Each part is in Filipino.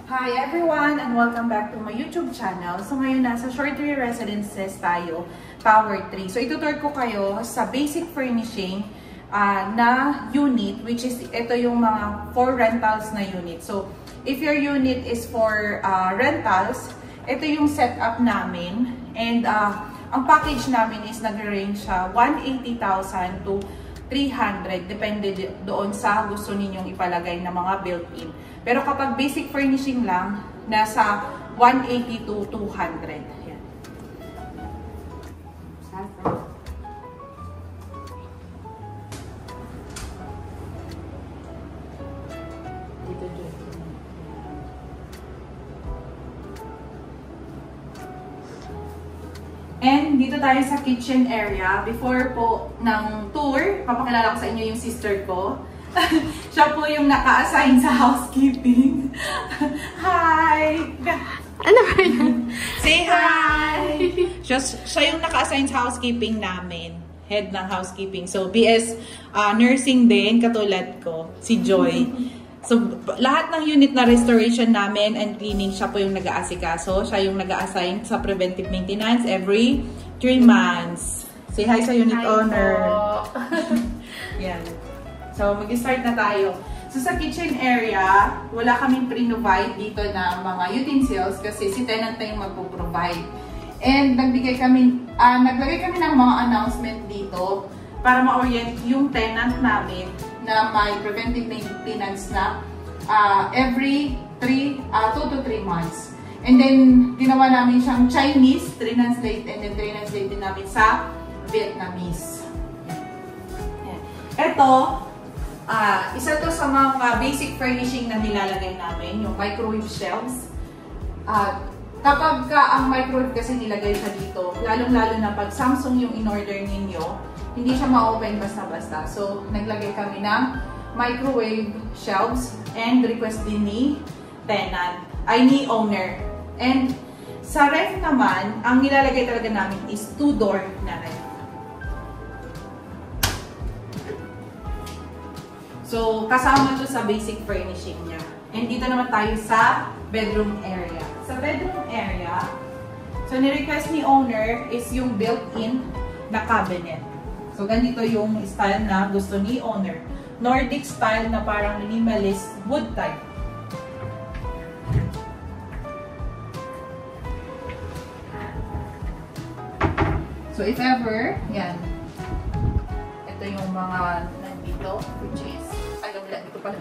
Hi everyone and welcome back to my YouTube channel. So ngayon nasa Shortway Residences tayo, Tower 3. So itutur ko kayo sa basic furnishing na unit, which is ito yung mga for rentals na unit. So if your unit is for rentals, ito yung setup namin. And ang package namin is nag-range sa 180,000 to 300, depende doon sa gusto ninyong ipalagay na mga built-in. Pero kapag basic furnishing lang, nasa 180 to 200. Yan. And dito tayo sa kitchen area. Before po ng tour, papakilala ko sa inyo yung sister ko. Siya po yung naka-assign sa housekeeping. Hi! Ano ba yun? Say hi! Siya yung naka-assign sa housekeeping namin. Head ng housekeeping. So, BS nursing din, katulad ko, si Joy. So, lahat ng unit na restoration namin and cleaning, siya po yung nag-aasikaso. Siya yung nag-a-assign sa preventive maintenance every 3 months. Say hi sa unit owner. Yan. So, mag-start na tayo. So, sa kitchen area, wala kaming pre-provide dito na mga utensils kasi si tenant na yung magpo-provide. And naglagay kami ng mga announcement dito para ma-orient yung tenant namin na may preventive maintenance na every 2 to 3 months. And then, ginawa namin siyang Chinese, translate, and then translate din namin sa Vietnamese. Ito, isa to sa mga basic furnishing na nilalagay namin, yung microwave shelves. Kapag ang microwave kasi nilagay siya dito, lalong-lalo na pag Samsung yung in-order ninyo, hindi siya ma-open basta-basta. So, naglagay kami ng microwave shelves and request din ni tenant, ni owner. And sa ref naman, ang nilalagay talaga namin is 2-door na ref. So, kasama to sa basic furnishing niya. And dito naman tayo sa bedroom area. Sa bedroom area, so ni-request ni owner is yung built-in na cabinet. So, ganito yung style na gusto ni owner. Nordic style na parang minimalist wood type. So, if ever, yan. Ito yung mga nandito, which is, ay, wala, dito pala.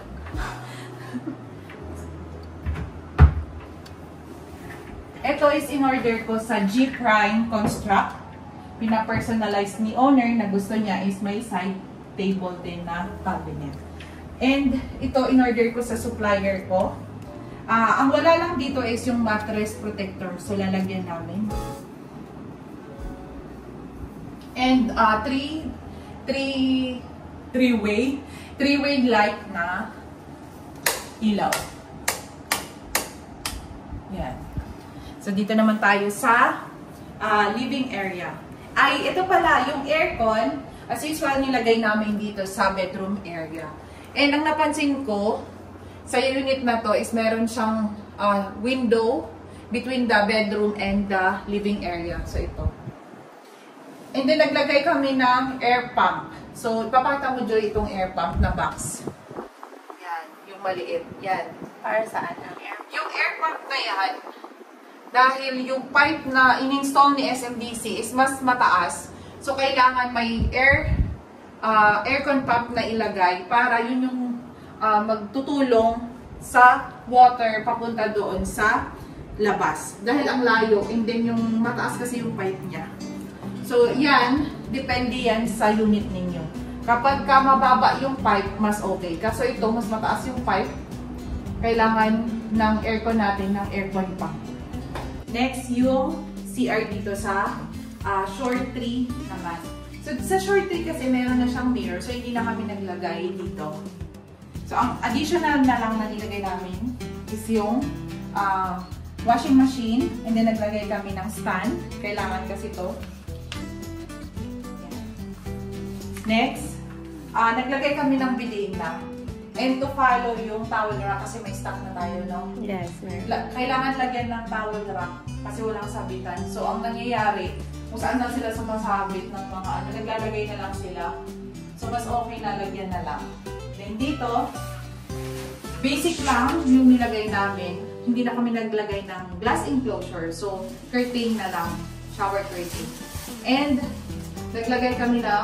Ito is in order ko sa G Prime Construct. Pina-personalize ni owner na gusto niya is may side table din na cabinet. And ito in order ko sa supplier ko. Ang wala lang dito is yung mattress protector. So lalagyan namin. And three-way light na ilaw. Yan. So dito naman tayo sa living area. Ay, ito pala, yung aircon, as usual, nilagay namin dito sa bedroom area. And ang napansin ko, sa unit na to is meron siyang window between the bedroom and the living area. So, ito. And then, naglagay kami ng air pump. So, ipapakita mo, Joy, itong air pump na box. Yan, yung maliit. Yan. Para saan ang air? Yung air pump na yan, dahil yung pipe na in-install ni SMDC is mas mataas. So, kailangan may aircon pump na ilagay para yun yung magtutulong sa water papunta doon sa labas. Dahil ang layo, and then yung mataas kasi yung pipe niya. So, yan, depende yan sa unit ninyo. Kapag mababa yung pipe, mas okay. Kaso ito, mas mataas yung pipe, kailangan ng aircon natin ng aircon pump. Next, yung CR dito sa short 3 naman. So, sa short 3 kasi meron na siyang mirror. So, hindi na kami naglagay dito. So, ang additional na lang na nilagay namin is yung washing machine. And then, naglagay kami ng stand. Kailangan kasi ito. Next, naglagay kami ng bidena. And to follow yung towel rack kasi may stock na tayo, no? Yes, meron. Kailangan lagyan ng towel rack kasi walang sabitan. So, ang nangyayari, kung saan na sila sumasabit ng mga ano, naglalagay na lang sila. So, mas okay na lagyan na lang. Then dito, basic lang yung nilagay namin. Hindi na kami naglagay ng glass enclosure. So, curtain na lang. Shower curtain. And, naglagay kami ng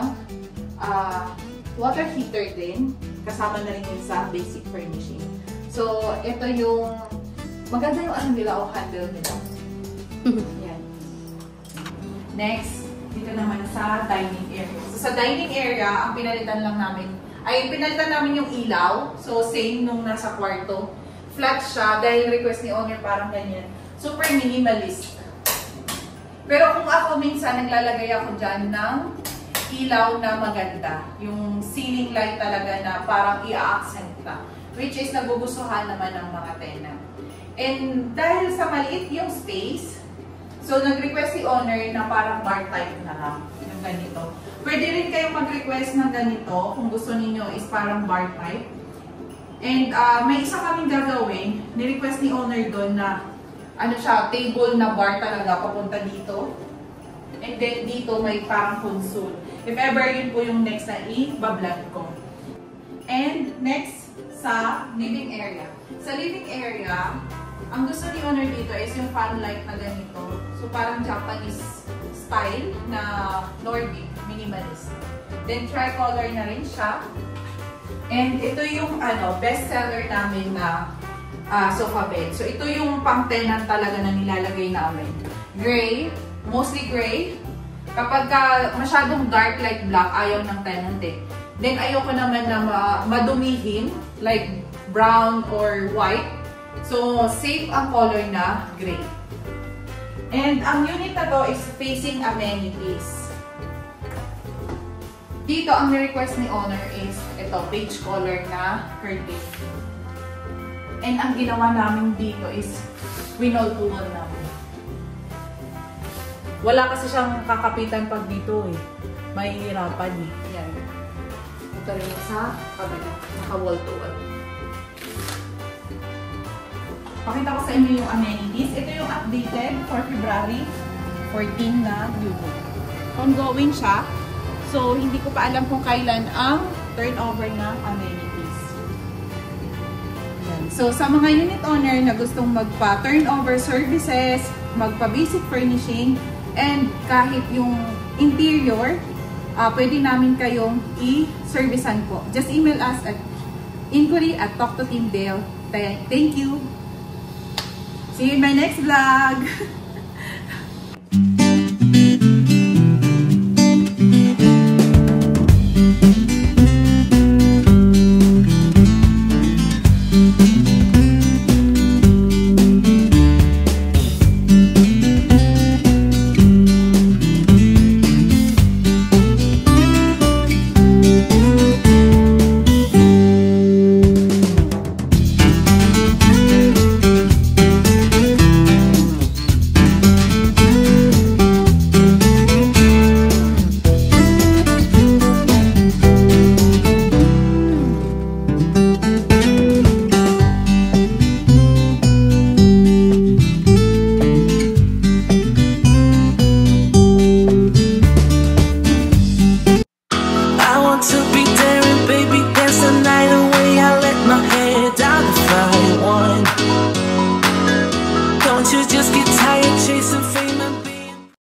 water heater din. Kasama na rin yun sa basic furnishing. So, ito yung maganda yung ano nila o handle nila. Yan. Next, dito naman sa dining area. So, sa dining area, ang pinalitan lang namin, pinalitan namin yung ilaw. So, same nung nasa kwarto. Flat siya dahil request ni owner parang ganyan. Super minimalist. Pero kung ako minsan, naglalagay ako dyan ng ilaw na maganda. Yung ceiling light talaga na parang i-accent na. Which is nagugustuhan naman ng mga tenant. And dahil sa maliit yung space, so nag-request si owner na parang bar type na lang. Yung ganito. Pwede rin kayong mag-request ng ganito kung gusto niyo is parang bar type. And may isa kaming gagawin. Ni-request ni owner doon na ano siya, table na bar talaga papunta dito. And then dito may parang console. If ever yun po yung next na i-vlog ko. And next, sa living area. Sa living area, ang gusto ni owner dito is yung fan light na ganito. So parang Japanese style na Nordic, minimalist. Then tricolor na rin siya. And ito yung best seller namin na sofa bed. So ito yung pang-tenant talaga na nilalagay namin. Gray, mostly gray. Kapag masyadong dark like black, ayaw ng tenant eh. Then ayoko naman na madumihin, like brown or white. So safe ang color na gray. And ang unit na to is facing amenities. Dito ang request ni owner is ito, beige color na curtain. And ang ginawa namin dito is winol to wall namin. Wala kasi siyang kakapitan pag dito eh. Mahihirapan eh. Yan. Ito rin sa kabila. Naka-wall to wall. Pakita ko sa inyo yung amenities. Ito yung updated for February 14 na unit. Ongoing siya. So, hindi ko pa alam kung kailan ang turnover ng amenities. Yan. So, sa mga unit owner na gustong magpa-turnover services, magpa-basic furnishing, and kahit yung interior, pwede namin kayong i-servicean po. Just email us at inquiry@talktoteamdale. Thank you! See you in my next vlog! Just get tired chasing